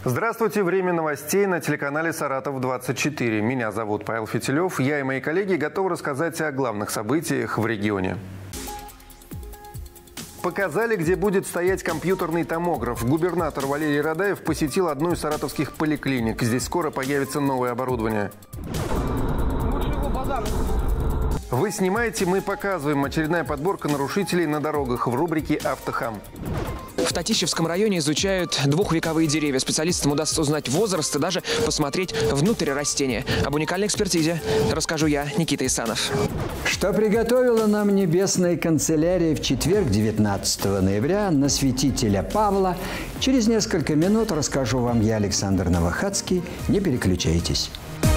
Здравствуйте. Время новостей на телеканале «Саратов-24». Меня зовут Павел Фитилев. Я и мои коллеги готовы рассказать о главных событиях в регионе. Показали, где будет стоять компьютерный томограф. Губернатор Валерий Радаев посетил одну из саратовских поликлиник. Здесь скоро появится новое оборудование. Вы снимаете, мы показываем. Очередная подборка нарушителей на дорогах в рубрике «Автохам». В Татищевском районе изучают двухвековые деревья. Специалистам удастся узнать возраст и даже посмотреть внутрь растения. Об уникальной экспертизе расскажу я, Никита Исанов. Что приготовила нам небесная канцелярия в четверг, 19 ноября, на святителя Павла. Через несколько минут расскажу вам я, Александр Новохадский. Не переключайтесь.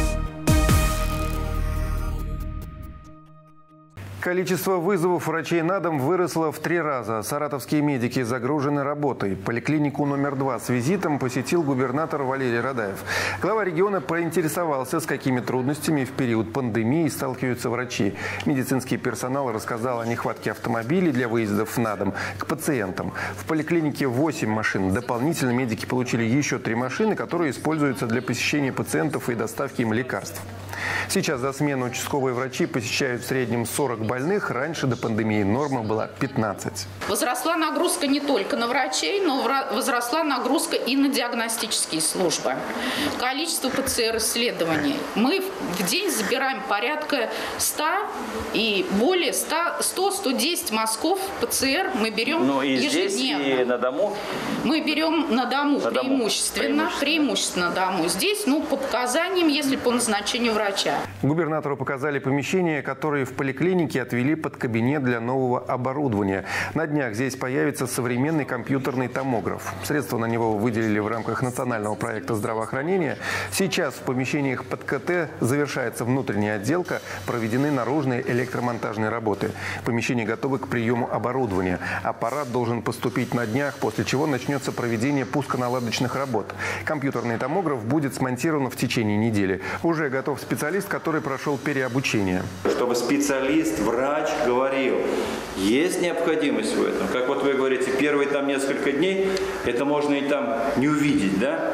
Количество вызовов врачей на дом выросло в 3 раза. Саратовские медики загружены работой. Поликлинику номер 2 с визитом посетил губернатор Валерий Радаев. Глава региона поинтересовался, с какими трудностями в период пандемии сталкиваются врачи. Медицинский персонал рассказал о нехватке автомобилей для выездов на дом к пациентам. В поликлинике 8 машин. Дополнительно медики получили еще 3 машины, которые используются для посещения пациентов и доставки им лекарств. Сейчас за смену участковые врачи посещают в среднем 40 больных. Раньше до пандемии норма была 15. Возросла нагрузка не только на врачей, но возросла нагрузка и на диагностические службы. Количество ПЦР-исследований. Мы в день забираем порядка 100 и более 100-110 мазков ПЦР мы берем ежедневно. Здесь и на дому? Мы берем на дому преимущественно на дому. Здесь, по показаниям, если по назначению врача. Губернатору показали помещения, которые в поликлинике отвели под кабинет для нового оборудования. На днях здесь появится современный компьютерный томограф. Средства на него выделили в рамках национального проекта здравоохранения. Сейчас в помещениях под КТ завершается внутренняя отделка, проведены наружные электромонтажные работы. Помещения готовы к приему оборудования. Аппарат должен поступить на днях, после чего начнется проведение пусконаладочных работ. Компьютерный томограф будет смонтирован в течение недели. Уже готов специалист, который прошел переобучение. Чтобы специалист, врач говорил, есть необходимость в этом. Как вот вы говорите, первые несколько дней, это можно и не увидеть, да?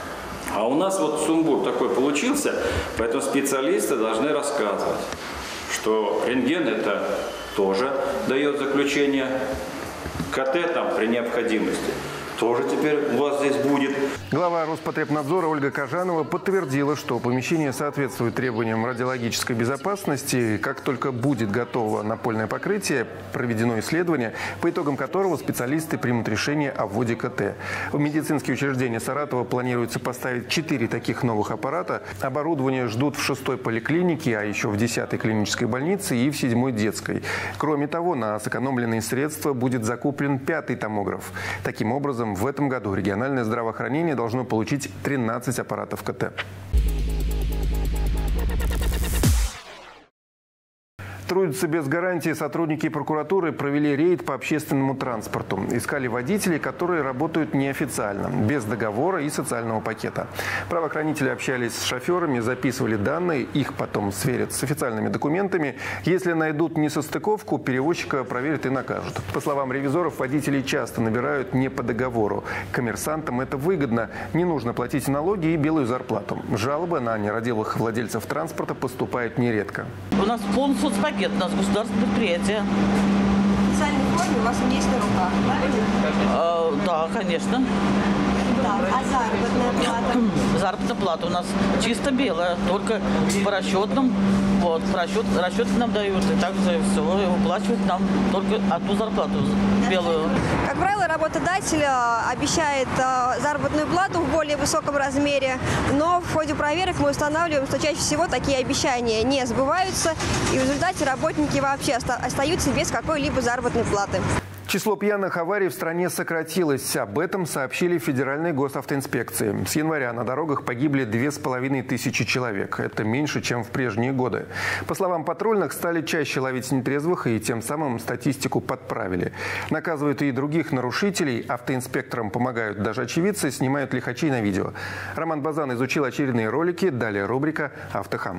А у нас вот сумбур такой получился, поэтому специалисты должны рассказывать, что рентген это тоже дает заключение, КТ при необходимости тоже теперь у вас здесь будет. Глава Роспотребнадзора Ольга Кожанова подтвердила, что помещение соответствует требованиям радиологической безопасности. Как только будет готово напольное покрытие, проведено исследование, по итогам которого специалисты примут решение о вводе КТ. В медицинские учреждения Саратова планируется поставить 4 таких новых аппарата. Оборудование ждут в 6-й поликлинике, а еще в 10-й клинической больнице и в 7-й детской. Кроме того, на сэкономленные средства будет закуплен 5-й томограф. Таким образом, в этом году региональное здравоохранение должно получить 13 аппаратов КТ. Трудятся без гарантии. Сотрудники прокуратуры провели рейд по общественному транспорту. Искали водителей, которые работают неофициально, без договора и социального пакета. Правоохранители общались с шоферами, записывали данные, их потом сверят с официальными документами. Если найдут несостыковку, перевозчика проверят и накажут. По словам ревизоров, водителей часто набирают не по договору. Коммерсантам это выгодно. Не нужно платить налоги и белую зарплату. Жалобы на нерадивых владельцев транспорта поступают нередко. У нас полный соцпакет. У нас государственное предприятие. В специальной форме у вас есть на руках, правильно? Да, конечно. Да. А заработная плата? Заработная плата у нас чисто белая, только по расчетным. Вот, расчеты нам дают, и также все, и выплачивают нам только одну зарплату белую. Как правило, работодатель обещает заработную плату в более высоком размере, но в ходе проверок мы устанавливаем, что чаще всего такие обещания не сбываются, и в результате работники вообще остаются без какой-либо заработной платы. Число пьяных аварий в стране сократилось. Об этом сообщили в Федеральной госавтоинспекции. С января на дорогах погибли 2500 человек. Это меньше, чем в прежние годы. По словам патрульных, стали чаще ловить нетрезвых и тем самым статистику подправили. Наказывают и других нарушителей. Автоинспекторам помогают даже очевидцы, снимают лихачей на видео. Роман Базан изучил очередные ролики. Далее рубрика «Автохам».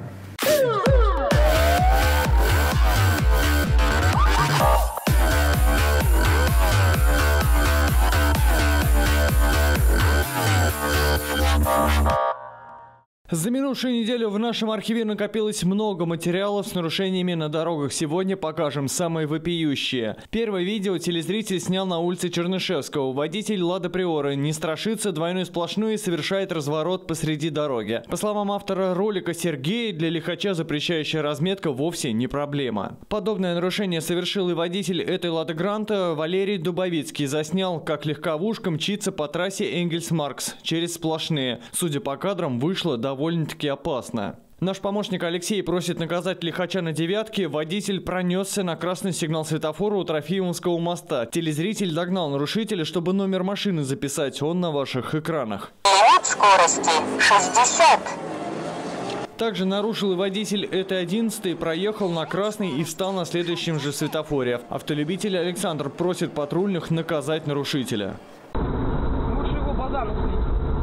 За минувшую неделю в нашем архиве накопилось много материалов с нарушениями на дорогах. Сегодня покажем самые вопиющие. Первое видео телезритель снял на улице Чернышевского. Водитель «Лада Приора» не страшится, двойной сплошной и совершает разворот посреди дороги. По словам автора ролика Сергея, для лихача запрещающая разметка вовсе не проблема. Подобное нарушение совершил и водитель этой «Лады Гранта» Валерий Дубовицкий. Заснял, как легковушка мчится по трассе Энгельс-Маркс через сплошные. Судя по кадрам, вышло довольно-таки опасно. Наш помощник Алексей просит наказать лихача на девятке. Водитель пронесся на красный сигнал светофора у Трофимовского моста. Телезритель догнал нарушителя, чтобы номер машины записать. Он на ваших экранах. Лимит скорости 60. Также нарушил и водитель Т-11, проехал на красный и встал на следующем же светофоре. Автолюбитель Александр просит патрульных наказать нарушителя. Лучше его базару слить.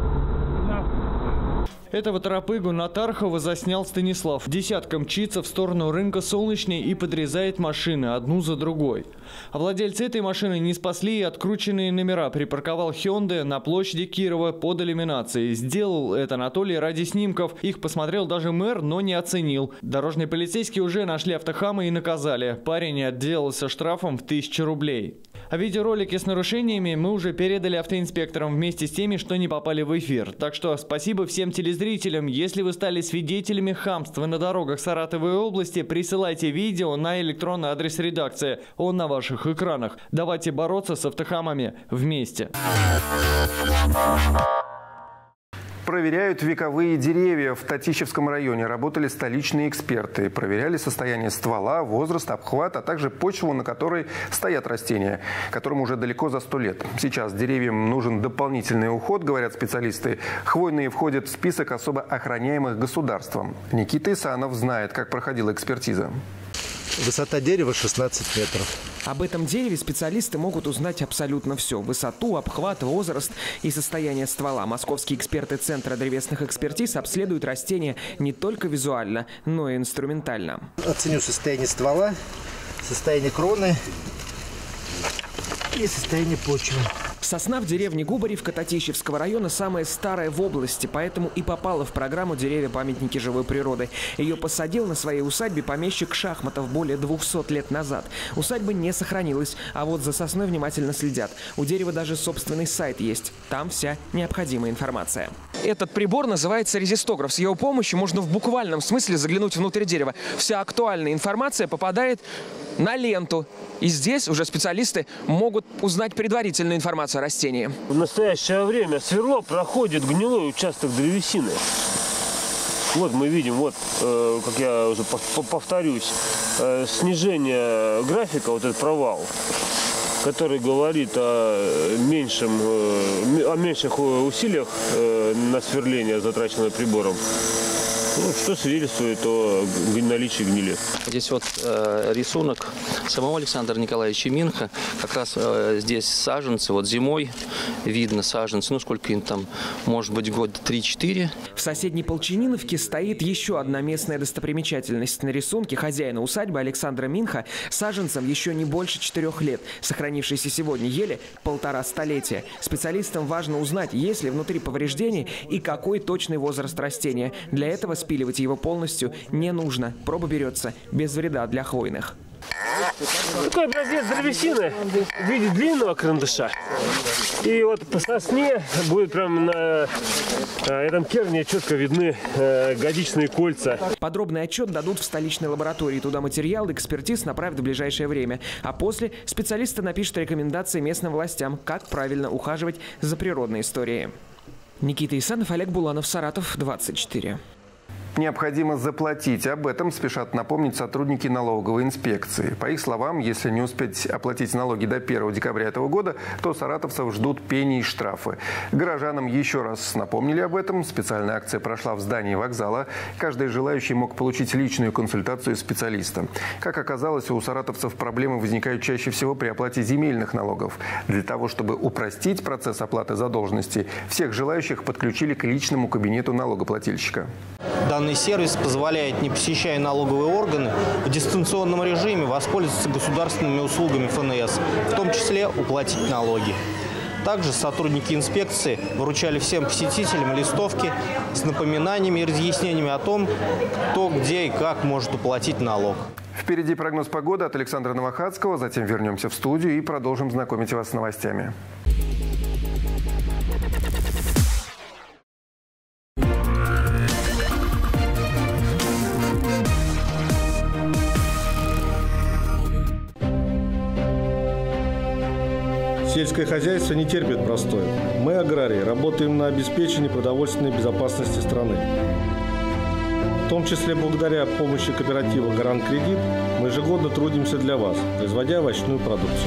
Этого торопыгу на Тархова заснял Станислав. Десятка мчится в сторону рынка Солнечный и подрезает машины одну за другой. А владельцы этой машины не спасли и открученные номера. Припарковал Hyundai на площади Кирова под иллюминацией. Сделал это Анатолий ради снимков. Их посмотрел даже мэр, но не оценил. Дорожные полицейские уже нашли автохама и наказали. Парень отделался штрафом в 1000 рублей. А видеоролики с нарушениями мы уже передали автоинспекторам вместе с теми, что не попали в эфир. Так что спасибо всем телезрителям. Если вы стали свидетелями хамства на дорогах Саратовой области, присылайте видео на электронный адрес редакции. Он на ваших экранах. Давайте бороться с автохамами вместе. Проверяют вековые деревья. В Татищевском районе работали столичные эксперты. Проверяли состояние ствола, возраст, обхват, а также почву, на которой стоят растения, которым уже далеко за 100 лет. Сейчас деревьям нужен дополнительный уход, говорят специалисты. Хвойные входят в список особо охраняемых государством. Никита Исанов знает, как проходила экспертиза. Высота дерева 16 метров. Об этом дереве специалисты могут узнать абсолютно все. Высоту, обхват, возраст и состояние ствола. Московские эксперты Центра древесных экспертиз обследуют растения не только визуально, но и инструментально. Оценю состояние ствола, состояние кроны и состояние почвы. Сосна в деревне Губаревка Татищевского района самая старая в области, поэтому и попала в программу «Деревья-памятники живой природы». Ее посадил на своей усадьбе помещик Шахматов более 200 лет назад. Усадьба не сохранилась, а вот за сосной внимательно следят. У дерева даже собственный сайт есть. Там вся необходимая информация. Этот прибор называется резистограф. С его помощью можно в буквальном смысле заглянуть внутрь дерева. Вся актуальная информация попадает на ленту. И здесь уже специалисты могут узнать предварительную информацию о растении. В настоящее время сверло проходит гнилой участок древесины. Вот мы видим, вот, как я уже повторюсь, снижение графика, вот этот провал, который говорит о меньших усилиях на сверление, затраченное прибором. Ну, что свидетельствует о наличии гнили. Здесь вот рисунок самого Александра Николаевича Минха. Как раз здесь саженцы. Вот зимой видно саженцы. Ну, сколько им там, может быть, год 3-4. В соседней Полчениновке стоит еще одна местная достопримечательность. На рисунке хозяина усадьбы Александра Минха саженцам еще не больше 4 лет. Сохранившейся сегодня ели 1,5 столетия. Специалистам важно узнать, есть ли внутри повреждений и какой точный возраст растения. Для этого спиливать его полностью не нужно. Проба берется без вреда для хвойных. Такой образец древесины в виде длинного карандаша. И вот по сосне будет прямо на этом керне четко видны годичные кольца. Подробный отчет дадут в столичной лаборатории. Туда материал экспертиз направят в ближайшее время. А после специалисты напишут рекомендации местным властям, как правильно ухаживать за природной историей. Никита Исанов, Олег Буланов, Саратов, 24. Необходимо заплатить. Об этом спешат напомнить сотрудники налоговой инспекции. По их словам, если не успеть оплатить налоги до 1 декабря этого года, то саратовцев ждут пени и штрафы. Горожанам еще раз напомнили об этом. Специальная акция прошла в здании вокзала. Каждый желающий мог получить личную консультацию специалиста. Как оказалось, у саратовцев проблемы возникают чаще всего при оплате земельных налогов. Для того, чтобы упростить процесс оплаты задолженности, всех желающих подключили к личному кабинету налогоплательщика. Данный сервис позволяет, не посещая налоговые органы, в дистанционном режиме воспользоваться государственными услугами ФНС, в том числе уплатить налоги. Также сотрудники инспекции вручали всем посетителям листовки с напоминаниями и разъяснениями о том, кто, где и как может уплатить налог. Впереди прогноз погоды от Александра Новохадского. Затем вернемся в студию и продолжим знакомить вас с новостями. Сельское хозяйство не терпит простоя. Мы, аграрии, работаем на обеспечение продовольственной безопасности страны. В том числе благодаря помощи кооператива «Гарант Кредит» мы ежегодно трудимся для вас, производя овощную продукцию.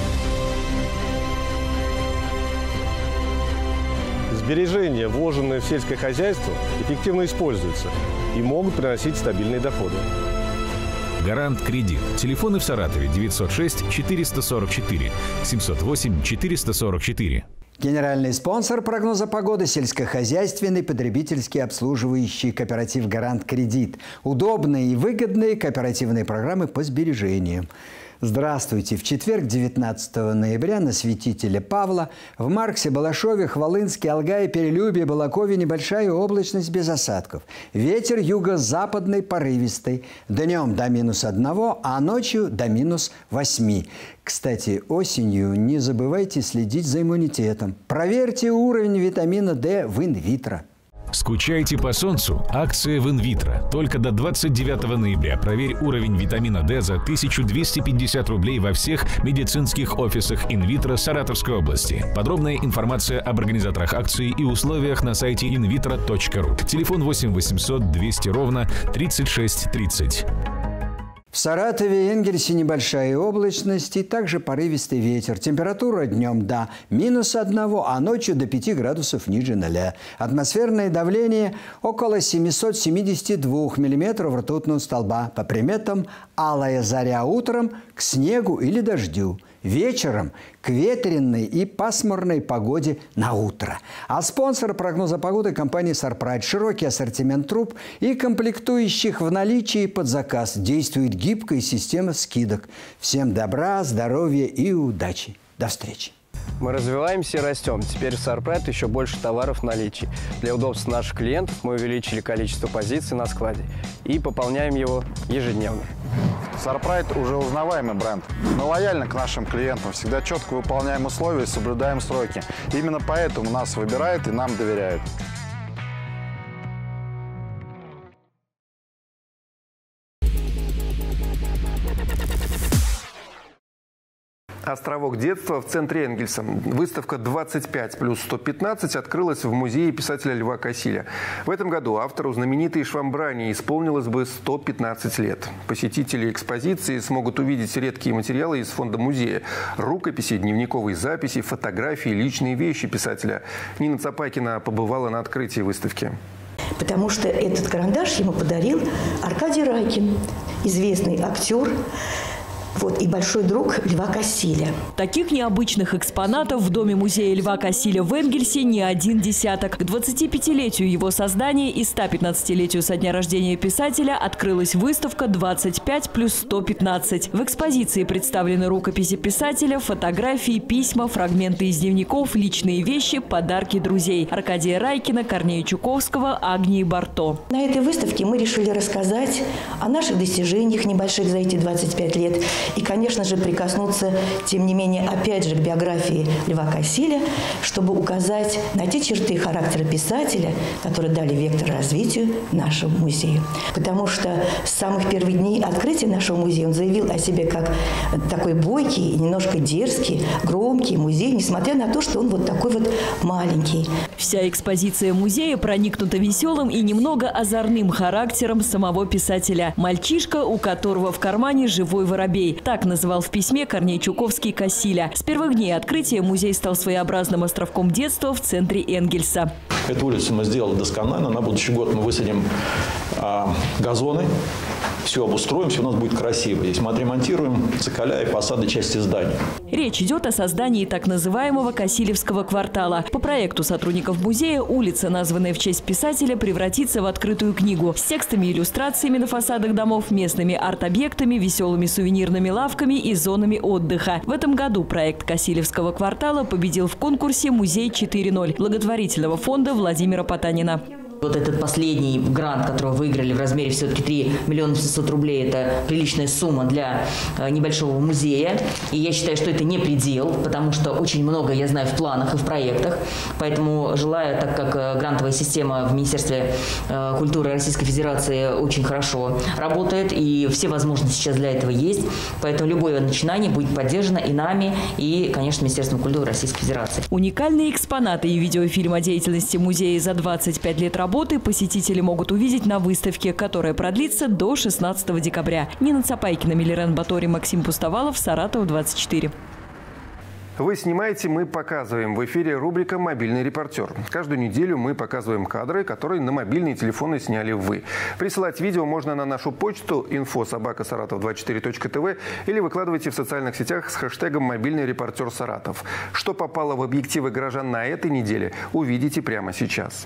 Сбережения, вложенные в сельское хозяйство, эффективно используются и могут приносить стабильные доходы. «Гарант Кредит». Телефоны в Саратове 906-444, 708-444. Генеральный спонсор прогноза погоды – сельскохозяйственный потребительский обслуживающий кооператив «Гарант Кредит». Удобные и выгодные кооперативные программы по сбережениям. Здравствуйте! В четверг, 19 ноября, на святителя Павла в Марксе, Балашове, Хвалынске, Алгае, Перелюбе, Балакове небольшая облачность без осадков. Ветер юго-западный порывистый. Днем до -1, а ночью до -8. Кстати, осенью не забывайте следить за иммунитетом. Проверьте уровень витамина D в инвитро. Скучаете по солнцу? Акция в инвитро. Только до 29 ноября проверь уровень витамина D за 1250 рублей во всех медицинских офисах инвитро Саратовской области. Подробная информация об организаторах акции и условиях на сайте invitro.ru. Телефон 8 800 200 ровно 36 30. В Саратове и Энгельсе небольшая облачность и также порывистый ветер. Температура днем до -1, а ночью до 5 градусов ниже 0. Атмосферное давление около 772 миллиметров ртутного столба. По приметам алая заря утром к снегу или дождю. Вечером к ветреной и пасмурной погоде на утро. А спонсор прогноза погоды – компания «Сарпрайд». Широкий ассортимент труб и комплектующих в наличии под заказ. Действует гибкая система скидок. Всем добра, здоровья и удачи. До встречи. Мы развиваемся и растем. Теперь в «Сарпрайд» еще больше товаров в наличии. Для удобства наших клиентов мы увеличили количество позиций на складе и пополняем его ежедневно. «Сарпрайд» уже узнаваемый бренд. Мы лояльны к нашим клиентам, всегда четко выполняем условия и соблюдаем сроки. Именно поэтому нас выбирают и нам доверяют. Островок детства в центре Энгельса. Выставка 25+115 открылась в музее писателя Льва Кассиля. В этом году автору знаменитой Швамбрани исполнилось бы 115 лет. Посетители экспозиции смогут увидеть редкие материалы из фонда музея. Рукописи, дневниковые записи, фотографии, личные вещи писателя. Нина Цапакина побывала на открытии выставки. Потому что этот карандаш ему подарил Аркадий Райкин, известный актер. И большой друг Льва Кассиля. Таких необычных экспонатов в доме-музея Льва Кассиля в Энгельсе не один десяток. К 25-летию его создания и 115-летию со дня рождения писателя открылась выставка 25+115. В экспозиции представлены рукописи писателя, фотографии, письма, фрагменты из дневников, личные вещи, подарки друзей Аркадия Райкина, Корнея Чуковского, Агнии Барто. На этой выставке мы решили рассказать о наших достижениях небольших за эти 25 лет. И, конечно же, прикоснуться, тем не менее, опять же, к биографии Льва Кассиля, чтобы указать на те черты характера писателя, которые дали вектор развитию нашему музею. Потому что с самых первых дней открытия нашего музея он заявил о себе как такой бойкий и немножко дерзкий, громкий музей, несмотря на то, что он вот такой вот маленький. Вся экспозиция музея проникнута веселым и немного озорным характером самого писателя. Мальчишка, у которого в кармане живой воробей. Так называл в письме Корней Чуковский Кассиля. С первых дней открытия музей стал своеобразным островком детства в центре Энгельса. Эту улицу мы сделали досконально. На будущий год мы высадим газоны все обустроим, все у нас будет красиво. Здесь мы отремонтируем цоколя и фасады части зданий. Речь идет о создании так называемого Косилевского квартала. По проекту сотрудников музея улица, названная в честь писателя, превратится в открытую книгу с текстами и иллюстрациями на фасадах домов, местными арт-объектами, веселыми сувенирными лавками и зонами отдыха. В этом году проект Косилевского квартала победил в конкурсе «Музей 4.0» благотворительного фонда Владимира Потанина. Вот этот последний грант, который выиграли в размере все-таки 3 500 000 рублей, это приличная сумма для небольшого музея. И я считаю, что это не предел, потому что очень много, я знаю, в планах и в проектах. Поэтому желаю, так как грантовая система в Министерстве культуры Российской Федерации очень хорошо работает, и все возможности сейчас для этого есть, поэтому любое начинание будет поддержано и нами, и, конечно, Министерством культуры Российской Федерации. Уникальные экспонаты и видеофильм о деятельности музея за 25 лет работы посетители могут увидеть на выставке, которая продлится до 16 декабря. Нина Цапайкина, Милирен Батори, Максим Пустовалов, Саратов, 24. Вы снимаете, мы показываем. В эфире рубрика «Мобильный репортер». Каждую неделю мы показываем кадры, которые на мобильные телефоны сняли вы. Присылать видео можно на нашу почту info@saratovs24.tv или выкладывайте в социальных сетях с хэштегом «Мобильный репортер Саратов». Что попало в объективы горожан на этой неделе, увидите прямо сейчас.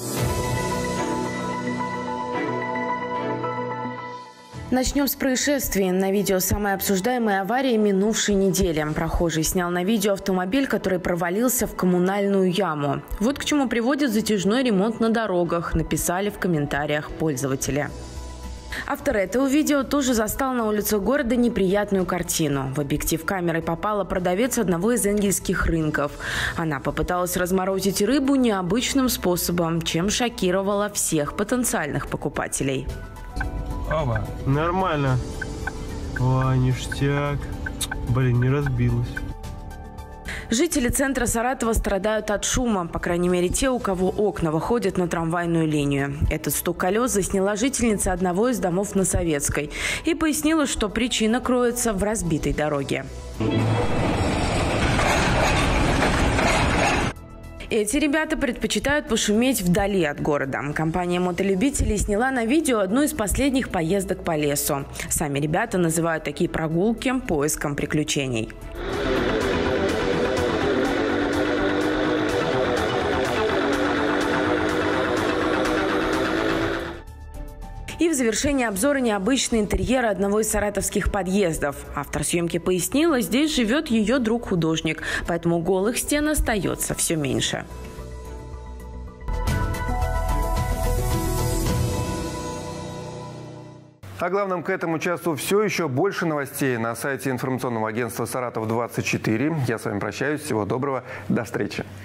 Начнем с происшествий. На видео самая обсуждаемая авария минувшей недели. Прохожий снял на видео автомобиль, который провалился в коммунальную яму. Вот к чему приводит затяжной ремонт на дорогах, написали в комментариях пользователи. Автор этого видео тоже застал на улицах города неприятную картину. В объектив камеры попала продавец одного из энгельских рынков. Она попыталась разморозить рыбу необычным способом, чем шокировала всех потенциальных покупателей. Оба. Нормально. О, ништяк. Блин, не разбилась. Жители центра Саратова страдают от шума, по крайней мере те, у кого окна выходят на трамвайную линию. Этот стук колес засняла жительница одного из домов на Советской и пояснила, что причина кроется в разбитой дороге. Эти ребята предпочитают пошуметь вдали от города. Компания мотолюбителей сняла на видео одну из последних поездок по лесу. Сами ребята называют такие прогулки поиском приключений. И в завершении обзора необычный интерьер одного из саратовских подъездов. Автор съемки пояснила, здесь живет ее друг-художник, поэтому голых стен остается все меньше. О главном к этому часу все. Еще больше новостей на сайте информационного агентства «Саратов-24». Я с вами прощаюсь. Всего доброго. До встречи.